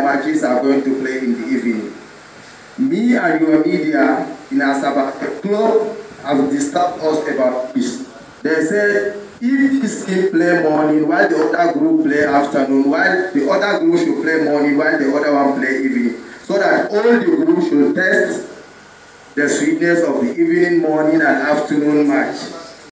their matches are going to play in the evening. Me and your media in Asaba, the club have disturbed us about this. They said if this team play morning while the other group play afternoon, while the other group should play morning while the other one play evening, so that all the groups should test the sweetness of the evening, morning and afternoon match.